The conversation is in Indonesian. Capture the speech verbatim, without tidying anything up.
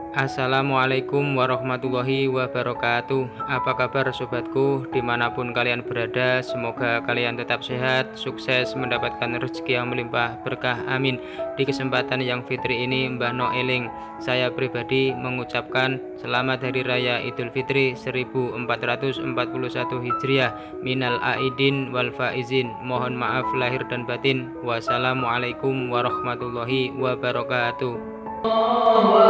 Assalamualaikum warahmatullahi wabarakatuh. Apa kabar sobatku dimanapun kalian berada? Semoga kalian tetap sehat, sukses, mendapatkan rezeki yang melimpah berkah, amin. Di kesempatan yang fitri ini Mbah Noeling, saya pribadi mengucapkan selamat Hari Raya Idul Fitri seribu empat ratus empat puluh satu Hijriah. Minal aidin wal faizin. Mohon maaf lahir dan batin. Wassalamualaikum warahmatullahi wabarakatuh.